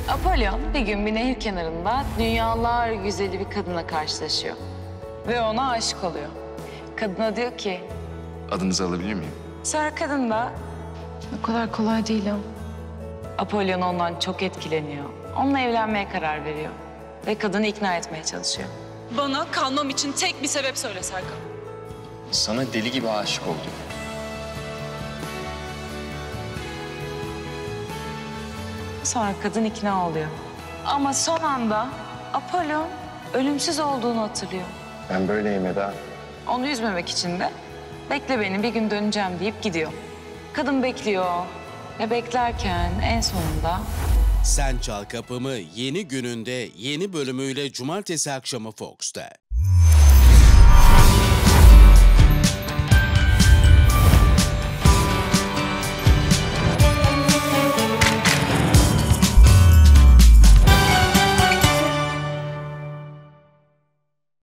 Apollon bir gün bir nehir kenarında dünyalar güzeli bir kadınla karşılaşıyor. Ve ona aşık oluyor. Kadına diyor ki... Adınızı alabilir miyim? Sonra kadın da... O kadar kolay değil o. Apollon ondan çok etkileniyor. Onunla evlenmeye karar veriyor. Ve kadını ikna etmeye çalışıyor. Bana kalmam için tek bir sebep söyle Serkan. Sana deli gibi aşık oldum. Sonra kadın ikna oluyor. Ama son anda Apollon ölümsüz olduğunu hatırlıyor. Ben böyleyim Eda. Onu üzmemek için de bekle beni bir gün döneceğim deyip gidiyor. Kadın bekliyor ve beklerken en sonunda... Sen Çal Kapımı yeni gününde yeni bölümüyle cumartesi akşamı Fox'ta.